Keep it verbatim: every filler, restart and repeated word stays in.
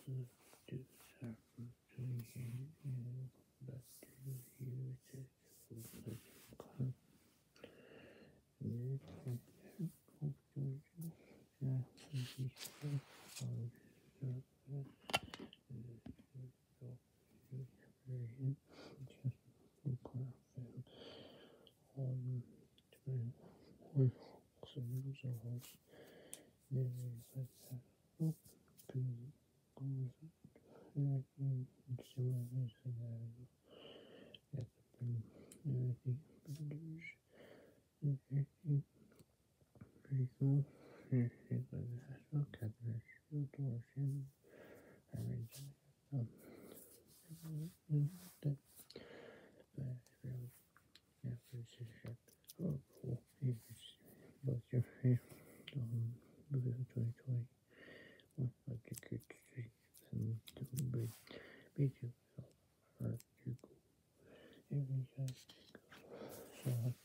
to start from doing and back to you to focus on and but your hair um twenty twenty like a good streak and to be be to hard to go every time so